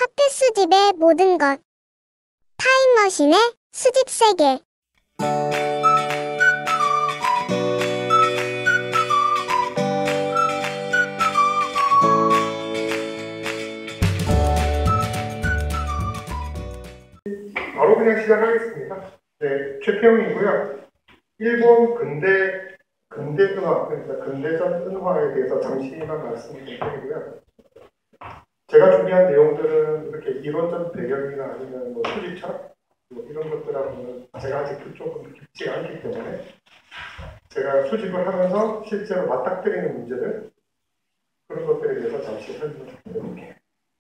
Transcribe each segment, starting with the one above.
화폐 수집의 모든 것. 타임머신의 수집 세계. 바로 그냥 시작하겠습니다. 네, 최태웅이고요. 일본 근대 은화, 그러니까 근대전 은화에 대해서 잠시만 말씀을 드리고요. 제가 준비한 내용들은 이렇게 이론적 배경이나 아니면 뭐 수집 철학 뭐 이런 것들하고는 제가 아직 그쪽은 깊지가 않기 때문에 제가 수집을 하면서 실제로 맞닥뜨리는 문제들 그런 것들에 대해서 잠시 설명을 드려볼게요.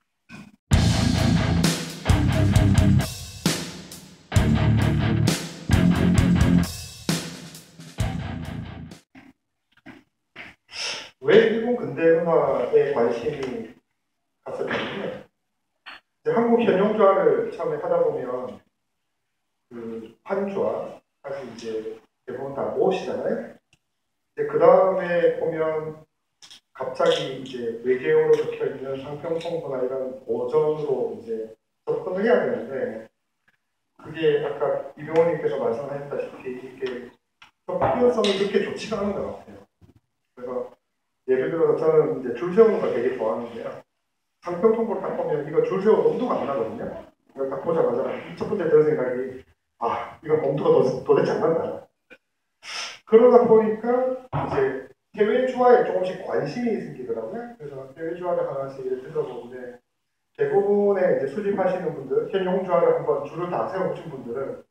왜 일본 근대 문화에 관심이 갔었냐면요. 한국 현용주화를 처음에 하다 보면 그 한주화 사실 이제 대부분 다 모시잖아요. 그 다음에 보면 갑자기 이제 외계어로 적혀 있는 상평통보나 이런 버전으로 이제 접근을 해야 되는데 그게 아까 이병헌님께서 말씀하셨다시피 이게 접근성이 그렇게 좋지가 않은 것 같아요. 그래서 예를 들어서 저는 이제 줄 세우는 걸 되게 좋아하는데요. 상평통보를 딱 보면 이거 줄 세워 엄두가 안 나거든요. 이걸 딱 보자마자 첫 번째 드는 생각이 이건 엄두가 도대체 안 난다. 그러다 보니까 이제 해외 주화에 조금씩 관심이 생기더라고요. 그래서 해외 주화를 하나씩 들어보는데 대부분의 이제 수집하시는 분들, 현용 주화를 한번 줄을 다 세워보신 분들은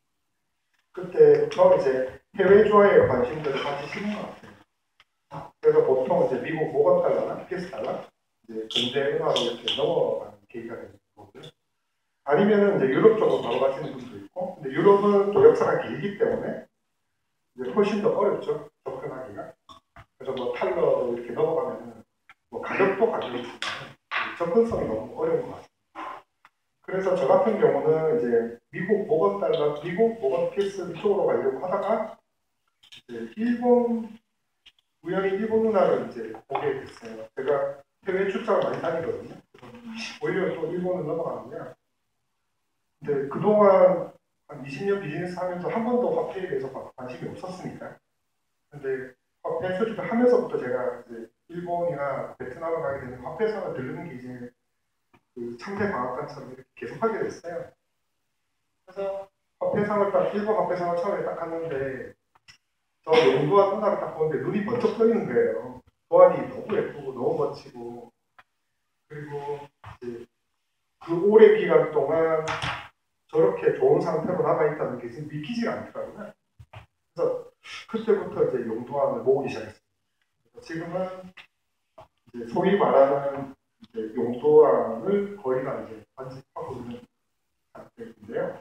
그때부터 이제 해외 주화에 관심들을 가지시는 것 같아요. 그래서 보통 이제 미국 모건 달러나 PS 달러, 이제 근대 은화로 이렇게 넘어가는 계기가 되는 거고요. 아니면은 이제 유럽 쪽으로 바로 가시는 분도 있고, 근데 유럽은 또 역사가 길기 때문에 이제 훨씬 더 어렵죠, 접근하기가. 그래서 뭐 탈러로 이렇게 넘어가면은 뭐 가격도 가격이지만 접근성이 너무 어려운 것 같아요. 그래서 저 같은 경우는 이제 미국 모건 달러, 미국 모건 피스 이쪽으로 가려고 하다가 이제 우연히 일본 문화를 이제 보게 됐어요. 제가 해외 출장을 많이 다니거든요. 오히려 또 일본을 넘어가는데, 근데 그동안 한 20년 비즈니스 하면서 한 번도 화폐에 대해서 관심이 없었으니까. 근데 화폐 수집을 하면서부터 제가 이제 일본이나 베트남을 가게 되면 화폐상을 들르는 게 이제 그 창제 방학간처럼 이렇게 계속 하게 됐어요. 그래서 화폐상을 일본 화폐상을 처음에 딱 갔는데 저 용도와 은하를 딱 보는데 눈이 번쩍 떠있는 거예요. 도안이 너무 예쁘고 너무 멋지고, 그리고 이제 그 오랜 기간 동안 저렇게 좋은 상태로 남아있다는 게 지금 믿기지가 않더라고요. 그래서 그때부터 이제 용도안을 모으기 시작했어요. 지금은 이제 소위 말하는 이제 용도안을 거의 다 이제 반집하고 있는 상태인데요.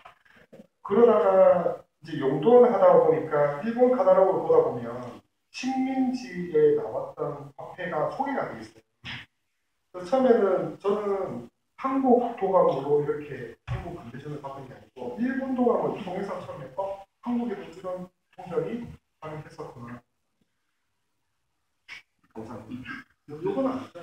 그러다가 이제 용도안을 하다 보니까 일본 카탈로그를 보다 보면 식민지에 나왔던 화폐가 소개가 되어 있어요. 그래서 처음에는 저는 한국 도감으로 이렇게 한국 근대전을 받은 게 아니고 일본 도감을 통해서 처음에 한국에도 이런 통전이 발행했었구나. 감사합니다. 요건 아니죠.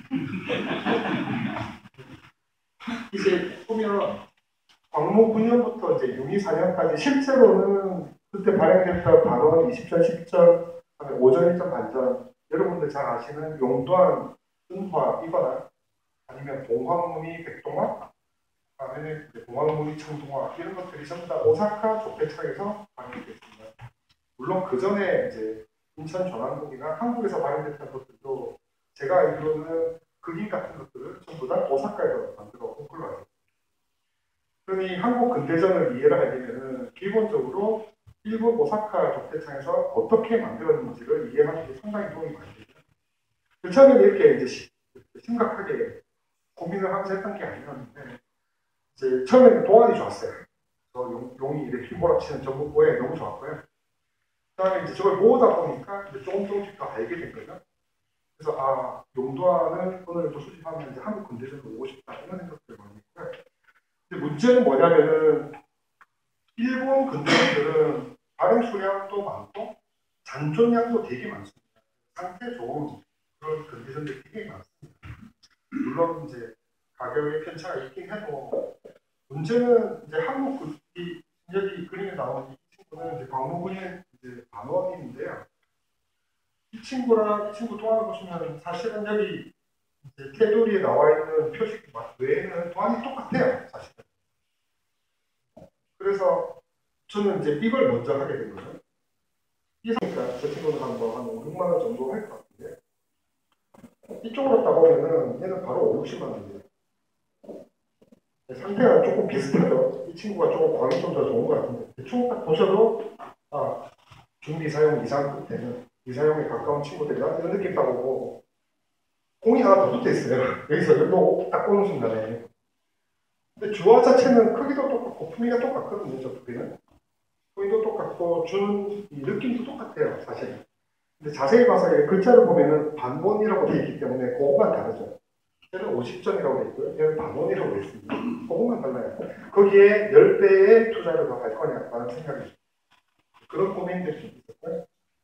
이제 보면 광무 9년부터 이제 6위 4년까지 실제로는 그때 발행됐던 반원 20전, 10전, 5전, 1전, 반전 여러분들 잘 아시는 용도안 은화이거나 아니면 동황무늬 백동화, 아니면 동황무늬 청동화 이런 것들이 전부 다 오사카 조폐창에서 발행됐습니다. 물론 그 전에 이제 인천 전환궁이나 한국에서 발행됐던 것들도 제가 알기로는 극인 같은 것들을 전부 다 오사카에서 만들어 온 걸로 알고 있습니다. 그러니 한국 근대전을 이해를 하려면 기본적으로 일본 오사카 조폐창에서 어떻게 만들었는지를 이해하는 게 상당히 도움이 많이 되죠. 처음에 이렇게 이제 심각하게 고민을 하면서 했던 게 아니었는데, 이제 처음에는 동안이 좋았어요. 용이 이렇게 휘몰아치는 전국 모양이 너무 좋았고요. 그 다음에 이제 저걸 모으다 보니까 이제 조금씩 더 알게 된 거죠. 그래서 용도안을 오늘 또 수집하면 이제 한국 근대전을 오고 싶다 이런 생각들을 많이 했고요. 근데 문제는 뭐냐면은 일본 근대전들은 발행 수량도 많고 잔존량도 되게 많습니다. 상태 좋은 그런 근대전들이 되게 많습니다. 물론 이제 가격의 편차가 있긴 해도 문제는 이제 한국 이 여기 그림에 나오는 이 친구는 이제 광무군의 이제 반원인데요. 이 친구랑 이 친구 도안을 보시면 사실은 여기 이제 테두리에 나와 있는 표식 외에는 도안이 똑같아요, 사실은. 그래서 저는 이제 이걸 먼저 하게 된 거죠. 이 상태가 저 친구는 한 5, 6만 원 정도 할 것 같은데 이쪽으로 따보면은 얘는 바로 5, 60만 원이에요. 상태가 조금 비슷하죠. 이 친구가 조금 광이 좀 더 좋은 것 같은데 대충 딱 보셔도 준비 사용 이상 끝에는 미사용에 가까운 친구들이라 이런 느낌 따보고 공이 하나 더 붙어 있어요. 여기서 여기로 딱 보는 순간에. 근데 주화 자체는 크기도 똑같고 품위가 똑같거든요. 저 두 개는. 품위도 똑같고 주는 이 느낌도 똑같아요. 사실. 근데 자세히 봐서 글자를 보면은 반본이라고 되어 있기 때문에 그거만 다르죠. 얘는 50점이라고 되어 있고요. 얘는 반본이라고 되어 있습니다. 그거만 달라요. 거기에 10배의 투자를 더 할 거냐라는 생각이 그런 고민들이 좀 있었고요.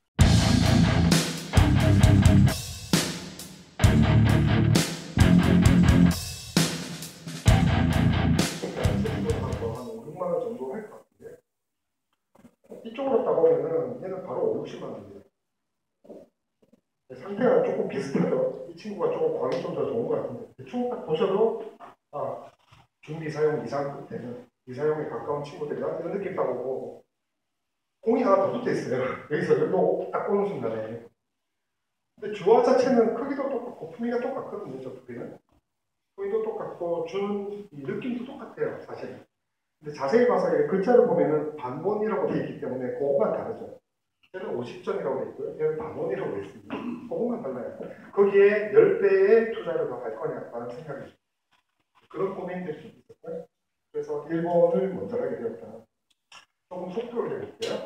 한 5, 6만 원 정도 할 것 같은데 이쪽으로 따보면은 얘는 바로 5, 60만 원이에요. 상태가 조금 비슷하죠. 이 친구가 조금 광이 좀 더 좋은 것 같은데 대충 딱 보셔도 준비 사용 이상 끝에는 미사용에 가까운 친구들이라 이런 느낌 따보고 공이 하나 더 붙어 있어요. 여기서 여기로 딱 보는 순간에. 근데 주화 자체는 크기도 똑같고 품위가 똑같거든요. 저 두 개는. 품위도 똑같고 주는 이 느낌도 똑같아요. 사실. 근데 자세히 봐서 글자를 보면은 반본이라고 되어 있기 때문에 그거만 다르죠. 얘는 50점이라고 되어 있고요. 얘는 반본이라고 되어 있습니다. 그거만 달라요. 거기에 10배의 투자를 더 할 거냐라는 생각이 그런 고민들이 좀 있었고요. 그래서 일본을 먼저 하게 되었다. 조금 속도를 내볼게요.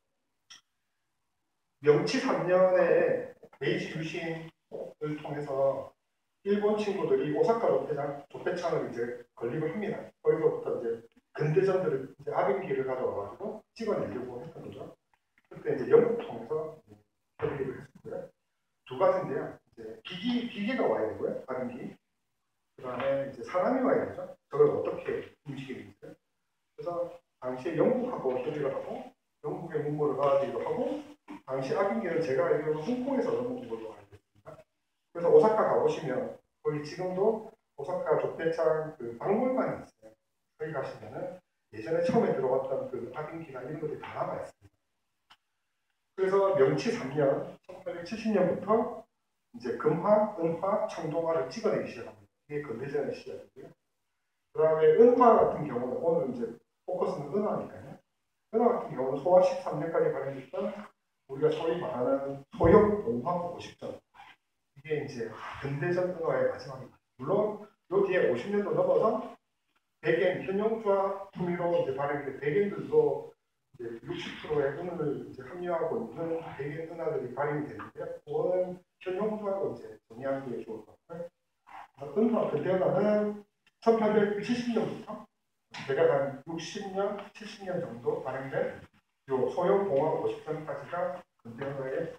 명치 3년에 메이지 유신을 통해서 일본 친구들이 오사카 조폐창을 이제 건립을 합니다. 거기서부터 이제 근대전들을 이제 아빙기를 가져와가지고 찍어내려고 했던 거죠. 그때 이제 영국 통해서 건립을 했었고요. 두 가지인데요. 이제 기계가 와야 되고요. 아빙기. 그 다음에 이제 사람이 와야 되죠. 저걸 어떻게 움직이는지. 그래서 당시에 영국하고 협의를 하고 영국의 문물을 받아들이기도 하고 당시 아빙기는 제가 알기로는 홍콩에서 넘어온 걸로 알고 있습니다. 그래서 오사카 가보시면 거기 지금도 오사카 조폐창 그 박물관이 있어요. 거기 가시면은 예전에 처음에 들어갔던 그 아빙기나 이런 것들이 다 남아 있습니다. 그래서 명치 3년 1870년부터 이제 금화, 은화, 청동화를 찍어내기 시작합니다. 이게 근대전의 시작이고요. 그 다음에 은화 같은 경우는 오늘 이제 포커스는 은화니까요. 은화 같은 경우는 소화 13년까지 발행됐던 우리가 소위 말하는 소형 동화 50점. 이게 이제 근대전 은화의 마지막입니다. 물론 요 뒤에 50년도 넘어서 백엔 현용주와 품위로 이제 발행된 백엔들도 이제 60%의 은을 이제 함유하고 있는 백엔 은화들이 발행이 되는데요. 그거는 현용주하고 이제 정리하는 게 좋을 것 같고요. 은화 근대 은화는 1870년부터 대략 한 60년, 70년 정도 발행된 요 소형 공학 50점까지가 근대 은화의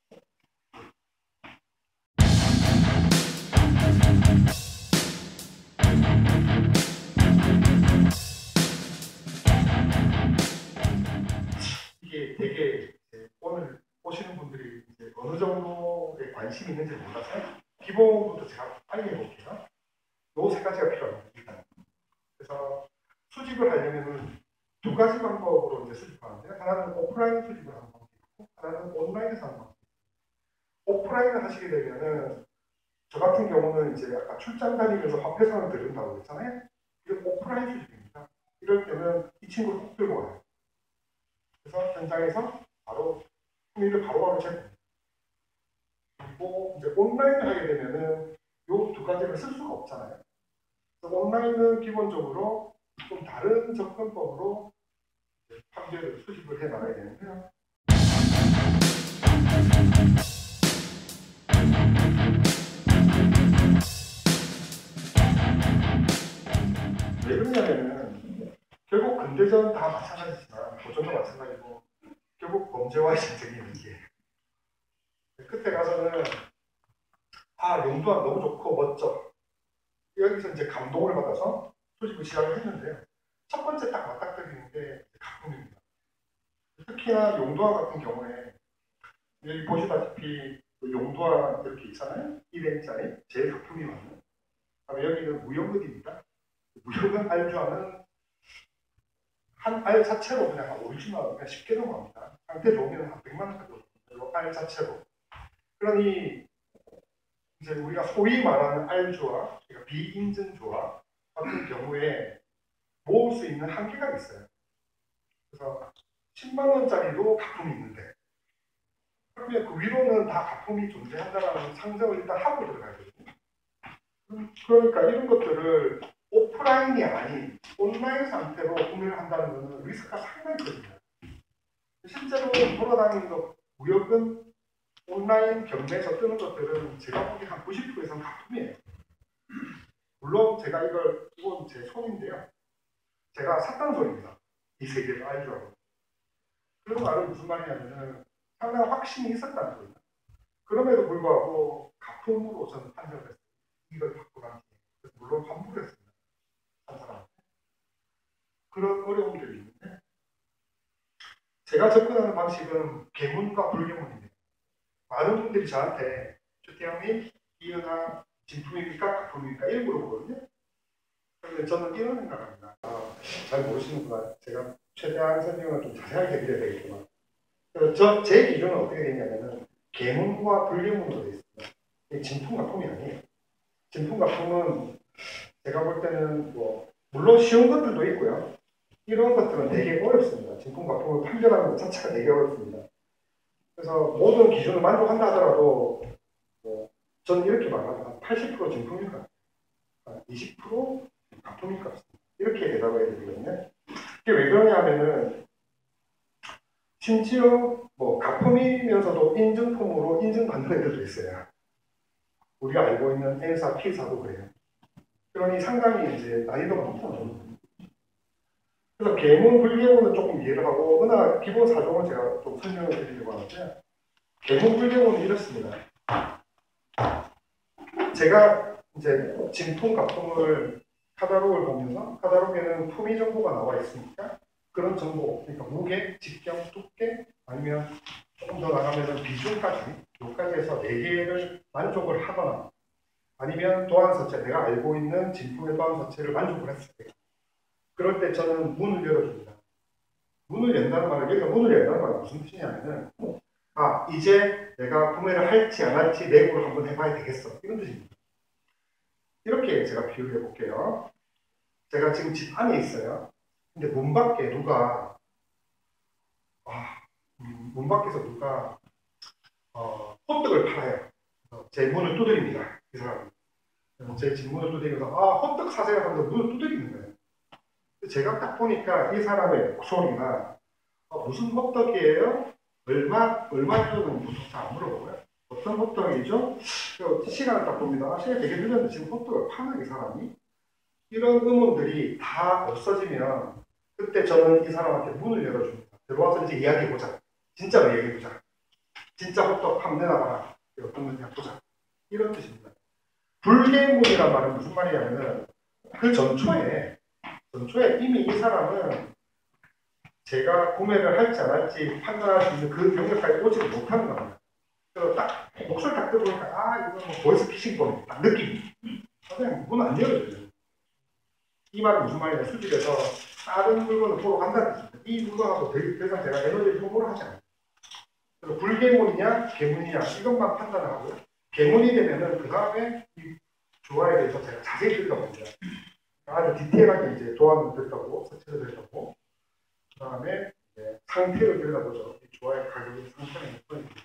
이게 되게 오늘 보시는 분들이 이제 어느 정도의 관심이 있는지 몰라서 기본부터 제가 알려볼게요. 요 세 가지가 필요합니다. 일단. 그래서 수집을 하려면 두 가지 방법으로 이제 수집하는데 하나는 오프라인 수집을 하는 방법이 있고 하나는 온라인에서 하는 방법이 있고 오프라인을 하시게 되면은 저 같은 경우는 이제 아까 출장 다니면서 화폐상을 들은다고 했잖아요. 이게 오프라인 수집입니다. 이럴 때는 이 친구를 꼭 들고 와요. 그래서 현장에서 바로 품위를 바로바로 체크합니다. 그리고 이제 온라인을 하게 되면은 요 두 가지를 쓸 수가 없잖아요. 그래서 온라인은 기본적으로 좀 다른 접근법으로 판별을 수집을 해 나가야 되는데요. 왜 그러냐면은 결국 근대전 다 마찬가지지만 고전도 마찬가지고 결국 범죄와의 전쟁이 있는 게 그때 가서는 용두안 너무 좋고 멋져 여기서 이제 감동을 받아서 수집을 시작을 했는데요. 첫 번째 딱 맞닥뜨리는 게 가품입니다. 특히나 용도화 같은 경우에 여기 보시다시피 용도화 이렇게 있잖아요. 1N짜리 제일 가품이 많은. 그다음에 여기는 무용근입니다. 무용근 알주화는 한 알 자체로 그냥 오리지널 그냥 쉽게 넘어갑니다. 상태 좋으면 한 100만 원 정도 알 자체로. 그러니 이제 우리가 소위 말하는 알주화, 그러니까 비인증조화 같은 경우에 모을 수 있는 한계가 있어요. 그래서 10만 원짜리도 가품이 있는데 그러면 그 위로는 다 가품이 존재한다는 상정을 일단 하고 들어가야 되거든요. 그러니까 이런 것들을 오프라인이 아닌 온라인 상태로 구매를 한다는 것은 리스크가 상당히 커집니다. 실제로 돌아다니는 것, 무역은 온라인 경매에서 뜨는 것들은 제가 보기에 한 90% 이상 가품이에요. 물론 제가 이건 제 손인데요. 제가 샀다는 소리입니다. 이 세 개를 알죠. 그런 말은 무슨 말이냐면은 상당히 확신이 있었다는 소리입니다. 그럼에도 불구하고 가품으로 저는 판정을 했어요. 이걸 갖고 가는 게. 물론 환불을 했습니다. 한 사람한테. 그런 어려움들이 있는데 제가 접근하는 방식은 개문과 불개문입니다. 많은 분들이 저한테 주태영님 이 은하 진품입니까? 가품입니까? 이런 물어보거든요. 그런데 저는 이런 생각합니다. 잘 모르시는구나. 제가 최대한 설명을 좀 자세하게 해드려야 되겠구나. 제 기준은 어떻게 되냐면은 개문과 불개문으로 되어 있습니다. 진품 가품이 아니에요. 진품 가품은 제가 볼 때는 물론 쉬운 것들도 있고요. 이런 것들은 되게 어렵습니다. 진품 가품을 판별하는 것 자체가 되게 어렵습니다. 그래서 모든 기준을 만족한다 하더라도 저는 이렇게 말합니다. 80% 진품일 것 같아요. 20% 가품일 것 같습니다. 이렇게 대답을 해야 되거든요. 이게 왜 그러냐면은 심지어 가품이면서도 인증품으로 인증받는 애들도 있어요. 우리가 알고 있는 N사, P사도 그래요. 그러니 상당히 이제 난이도가 높아요. 그래서 개문, 불개문은 조금 이해를 하고 은하 기본 사정을 제가 좀 설명을 드리려고 하는데 개문, 불개문은 이렇습니다. 제가 이제 진품, 가품을 카탈로그를 보면서 카탈로그에는 품위 정보가 나와 있으니까 그런 정보, 그러니까 무게, 직경, 두께 아니면 조금 더 나가면 비중까지 여기까지 해서 4개를 만족을 하거나 아니면 도안서체, 내가 알고 있는 진품의 도안서체를 만족을 했을 때 그럴 때 저는 문을 열어줍니다. 문을 연다는 말은 여기서 문을 연다는 말은 무슨 뜻이냐면은 이제 내가 구매를 할지 안 할지 내고를 한번 해봐야 되겠어. 이런 뜻입니다. 이렇게 제가 비유를 해볼게요. 제가 지금 집 안에 있어요. 근데 문 밖에 누가 문 밖에서 누가 호떡을 팔아요. 제 문을 두드립니다. 이 사람이. 제 집 문을 두드리면서 호떡 사세요 하면서 문을 두드리는 거예요. 제가 딱 보니까 이 사람의 목소리가 무슨 호떡이에요? 얼마쯤은 보통 잘 안 물어보고요. 어떤 호떡이죠? 시간을 딱 봅니다. 시간이 되게 늦었는데 지금 호떡을 파는 이 사람이 이런 의문들이 다 없어지면 그때 저는 이 사람한테 문을 열어줍니다. 들어와서 이제 이야기해보자. 진짜로 이야기해보자. 진짜 호떡 한번 내놔봐라. 어떤 건지 보자. 이런 뜻입니다. 불개문이란 말은 무슨 말이냐면은 그 전초에 이미 이 사람은 제가 구매를 할지 안 할지 판단할 수 있는 그 영역까지 오지를 못하는 겁니다. 그래서 딱 목소리 딱 들어보니까 이건 보이스피싱 거네. 딱 느낌. 그냥 문 안 열어줘요. 이 말은 무슨 말이냐. 수집에서 다른 물건을 보러 간다는 뜻입니다. 이 물건하고 더 이상 제가 에너지를 소모를 하지 않아요. 그래서 불개문이냐 개문이냐 이것만 판단을 하고요. 개문이 되면은 그 다음에 이 조화에 대해서 제가 자세히 들여다봅니다. 아주 디테일하게 이제 조합을 들여다보고 서체를 들여다보고 그 다음에 상태를 들여다보죠. 이 조화의 가격의 상태는 몇 번입니다.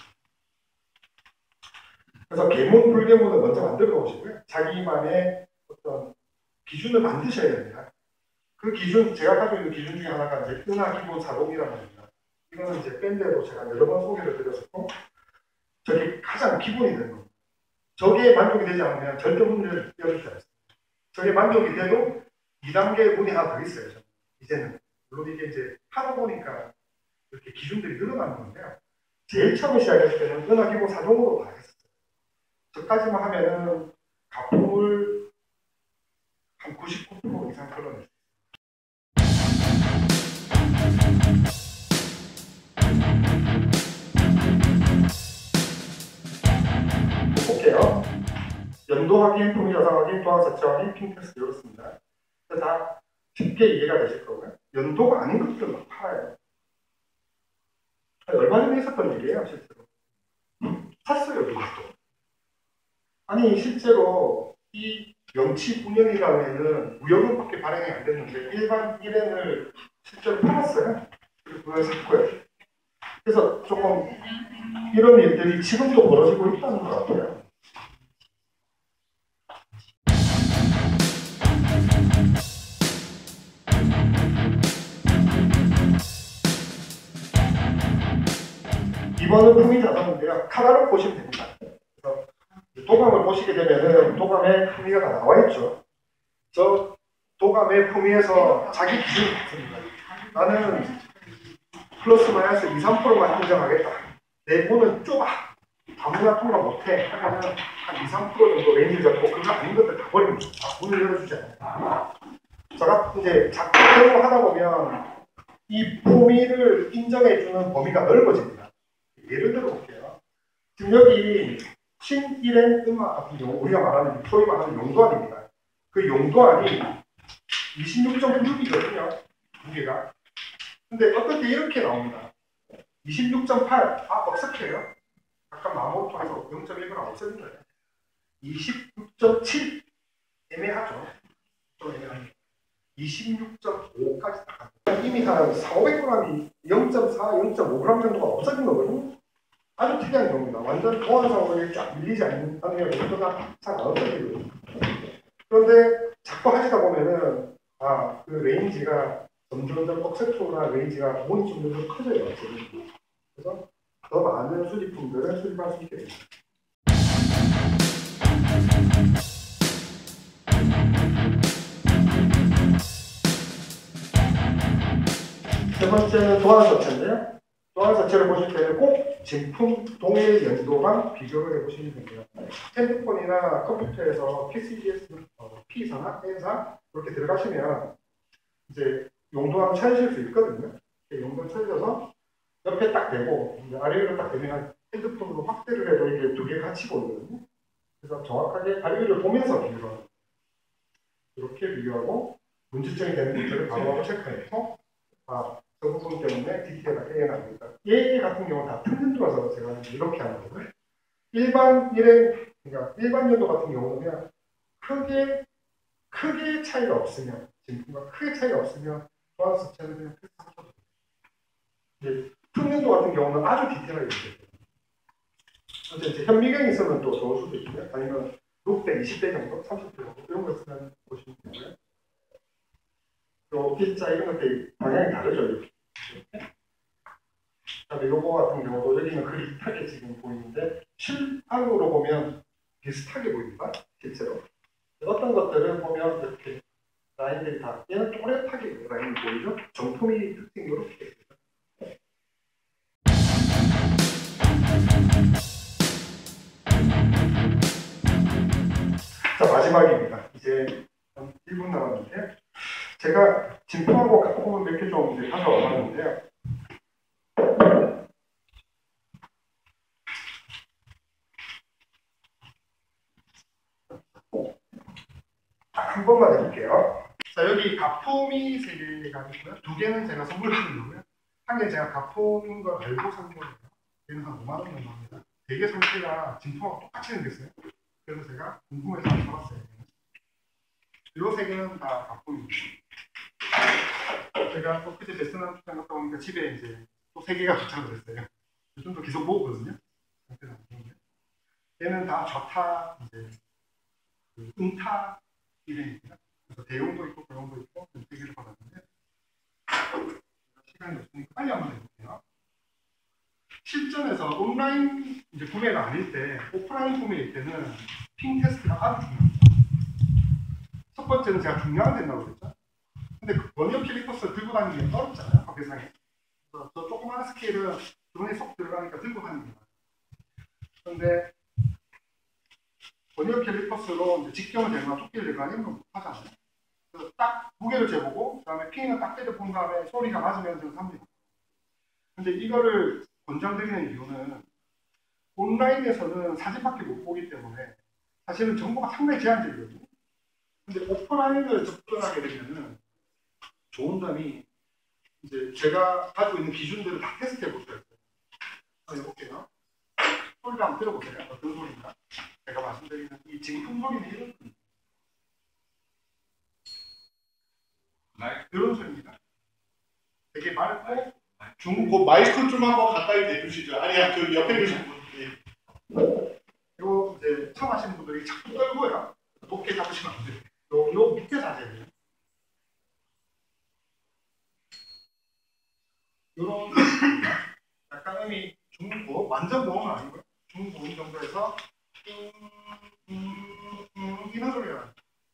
그래서 개문 불개문을 먼저 만들어 보시고요. 자기만의 어떤 기준을 만드셔야 됩니다. 그 기준, 제가 가지고 있는 기준 중에 하나가 이제 은하 기본 사동이라는 겁니다. 이거는 이제 밴드에도 제가 여러 번 소개를 드렸었고 저게 가장 기본이 되는 겁니다. 저게 만족이 되지 않으면 절대 문을 열어주지 않습니다. 저게 만족이 돼도 2단계 문이 하나 더 있어요. 저는. 이제는 물론 이게 이제 하다 보니까 이렇게 기준들이 늘어나는 건데요. 제일 처음 시작했을 때는 은하 기본 사종으로 다 했었어요. 저까지만 하면은 가품을 한 99% 이상 끌어낼 수 있어요. 볼게요. 연도 확인, 품위 여상 확인, 도안 자체 확인, 핑 테스트 이렇습니다. 다 쉽게 이해가 되실 거고요. 연도가 아닌 것들을 막 팔아요. 얼마 전에 있었던 일이에요, 실제로. 샀어요, 그것도. 아니, 실제로 이 명치 9년이라는 무역은밖에 발행이 안 됐는데 일반 일행을 실제로 팔았어요. 그래서 그걸 샀고요. 그래서 조금 이런 일들이 지금도 벌어지고 있다는 것 같아요. 이번은 품위 자산인데요. 카라로 보시면 됩니다. 그래서 도감을 보시게 되면은 도감의 품위가 다 나와 있죠. 저 도감의 품위에서 자기 기준이 있습니다. 나는 플러스 마이너스 2, 3%만 인정하겠다. 내 돈은 좁아. 아무나 통과 못해. 하면은 한 2, 3% 정도 레인지 잡고 그거 아닌 것들 다 버립니다. 문을 열어주지 않아요. 제가 이제 자꾸 하다 보면 이 품위를 인정해주는 범위가 넓어집니다. 예를 들어 볼게요. 지금 여기 신일행 음악 같은 경우 우리가 말하는 소위 말하는 용도안입니다. 그 용도안이 26.96이거든요. 무게가. 근데 어떨 때 이렇게 나옵니다. 26.8. 억삭해요. 약간 마음으로 통해서 0.1g 없애는 거예요. 26.7. 애매하죠. 좀 애매합니다. 26.5까지 딱 갑니다. 이미 한 400g이 0.4, 0.5g 정도가 없어진 거거든요. 아주 특이한 경우입니다. 완전 보안상으로 쫙 밀리지 않는 경우가 잘 안 없어지거든요. 그런데 자꾸 하시다 보면은 그 레인지가 점점 억세토나 레인지가 몸이 점점 커져요. 그래서 더 많은 수집품들을 수집할 수 있게 됩니다. 세 번째는 도안 자체인데요. 도안 자체를 보실 때는 꼭 제품 동일 연도랑 비교를 해보시면 됩니다. 핸드폰이나 컴퓨터에서 PCBS, P사나 N사 이렇게 들어가시면 이제 용도랑 찾으실 수 있거든요. 용도 찾으셔서 옆에 딱 대고 아래위로 딱 대면 핸드폰으로 확대를 해도 이게 두 개 같이 보이거든요. 그래서 정확하게 아래위를 보면서 비교하는 이렇게 비교하고 문제점이 되는 문제를 바로바로 체크해서 저 부분 때문에 디테일하게 해놔야겠다. 얘 같은 경우는 다 틀린 도라서 제가 이렇게 하는 거고요. 일반 일행, 그러니까 일반 연도 같은 경우는 크게 차이가 없으면, 제품과 크게 차이가 없으면 도안 자체는 그냥 패스하셔도 돼요. 특연도 같은 경우는 아주 디테일하게 있어요. 근데 이제 현미경이 있으면 또 좋을 수도 있고요. 아니면 6배, 20배 정도, 30배 정도 이런 거 쓰면 보시면 되고요. 또 필자 이런 것들이 방향이 다르죠. 이렇게. 그다음에 요거 같은 경우도 여기는 그릿하게 지금 보이는데 실안으로 보면 비슷하게 보입니다. 실제로. 어떤 것들은 보면 이렇게 라인들이 다 얘는 또렷하게 라인이 보이죠. 정품이 특징이 이렇게 있어요. 자, 마지막입니다. 이제 한 1분 남았는데 제가 진품하고 갖고는 몇 개 좀 이제 가져와봤는데요. 한 번만 해볼게요. 자, 여기 가품이 3개가 있고요. 2개는 제가 선물받은 거고요. 한 개 제가 가품인 걸 알고 산 거예요. 얘는 한 5만 원 정도 합니다. 되게 상태가 진품하고 똑같이 생겼어요. 그래서 제가 궁금해서 사봤어요. 이 3개는 다 가품입니다. 제가 엊그제 베트남 출장 갔다 오니까 집에 이제 또 3개가 도착을 했어요. 요즘도 계속 먹었거든요. 상태가 안 좋은데. 얘는 다 좌타, 이제 음타 일행입니다. 그래서 대용도 있고 고용도 있고 3개를 받았는데 시간이 없으니까 빨리 한번 해볼게요. 실전에서 온라인 이제 구매가 아닐 때 오프라인 구매일 때는 핑 테스트가 아주 중요합니다. 첫 번째는 제가 중요한 된다고 그랬죠. 근데 그 원형 캘리퍼스를 들고 다니기 어렵잖아요. 밖에상에. 그래서 저 조그마한 스케일은 주머니에 쏙 들어가니까 들고 다니는 거예요. 그런데 원형 캘리퍼스로 직경을 대거나 토끼를 대거나 이런 건 못 하잖아요. 그래서 딱 무게를 재보고 그다음에 핀을 딱 때려 본 다음에 소리가 맞으면 삽니다. 근데 이거를 권장드리는 이유는 온라인에서는 사진밖에 못 보기 때문에 사실은 정보가 상당히 제한적이거든요. 근데 오프라인을 접근하게 되면은 좋은 점이 이제 제가 가지고 있는 기준들을 다 테스트해 볼 수가 있어요. 한번 해볼게요. 소리를 한번 들어보세요. 어떤 소리인가? 제가 말씀드리는 이 진품 소리는 이런 소리입니다. 이런 소리입니다. 되게 맑고 그 마이크 좀 한번 가까이 대주시죠. 아니야, 저 옆에 계신 분. 이거 이제 처음 하시는 분들이 자꾸 떨고요. 높게 잡으시면 안 돼요. 요 밑에 자세요. 요런 약간 음이 중고, 완전 고음은 아니고요. 중고음 정도에서 이런 소리가 나요.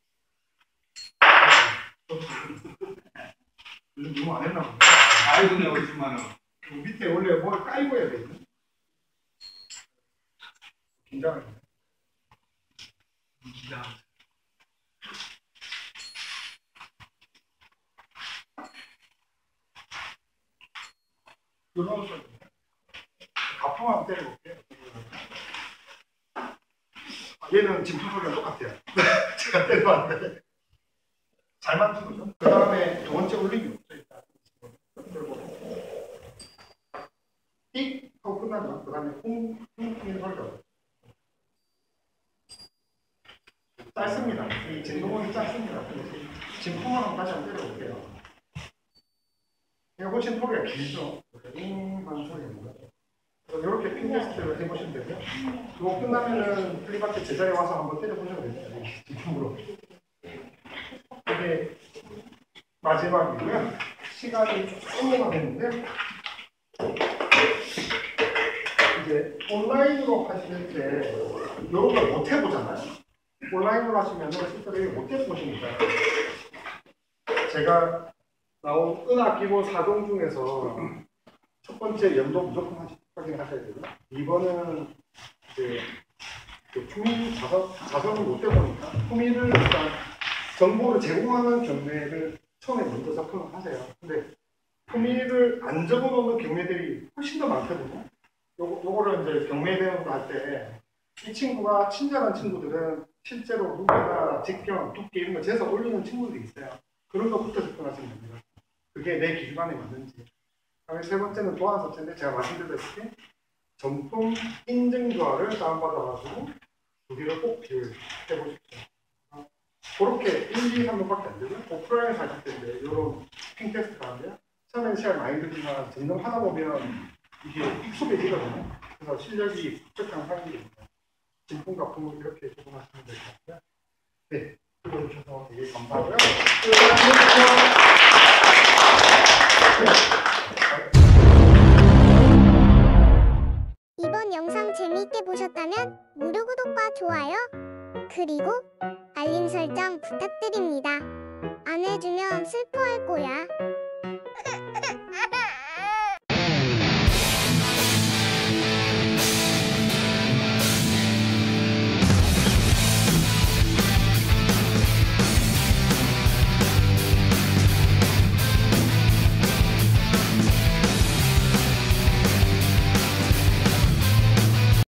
요즘 너무 안 했나 보네. 아이고, 내 50만 원. 밑에 원래 뭘 깔고 해야 되거든. 긴장을 해. 이런 소리. 가품 한번 때려볼게요. 얘는 진품 소리가 똑같아요. 제가 때려봤는데 잘 맞춘 거죠. 그 다음에 두 번째 울림이 없어요. 띡 하고 끝나면 그 다음에 쿵 뛰는 소리가 나요. 짧습니다. 이 진동은 짧습니다. 진품을 한번 다시 한번 때려볼게요. 이거 훨씬 소리가 길죠. 하는 소리입니다. 이렇게 핀 테스트를 해보시면 되고요. 이거 끝나면은 플리마켓 제자리에 와서 한번 때려보시면 됩니다. 진품으로. 이게 마지막이고요. 시간이 조금만 됐는데 이제 온라인으로 하실 때 이런 걸 못 해보잖아요. 온라인으로 하시면 실제로 못 해보시니까 제가 나온 은하 기본 4종 중에서 첫 번째 연도 무조건 확인하셔야 되고요. 2번은 이제 품위 자선을 못 해보니까 품위를 일단 정보를 제공하는 경매를 처음에 먼저 접근을 하세요. 근데 품위를 안 적어놓는 경매들이 훨씬 더 많거든요. 요거를 이제 경매 대응을 할 때 이 친구가 친절한 친구들은 실제로 무게나 직경, 두께 이런 거 재서 올리는 친구들이 있어요. 그런 것부터 접근하시면 됩니다. 그게 내 기준 안에 맞는지. 그다음에 세 번째는 도안 서체인데 제가 말씀드렸다시피 정품 인증 조화를 다운받아가지고 두 개를 꼭 비교해 보십시오. 그렇게 1, 2, 3번밖에 안 되고요. 오프라인에서 하실 텐데 이런 핑 테스트가 하는데요. 처음에는 시간이 많이 들지만 점점 하다 보면 이게 익숙해지거든요. 그래서 실력이 부족한 상황입니다. 진품 가품을 이렇게 조금하시면 될 것 같고요. 네, 들어주셔서 되게 감사하고요. 이번 영상 재미있게 보셨다면 무료 구독과 좋아요, 그리고 알림 설정 부탁드립니다. 안 해주면 슬퍼할 거야.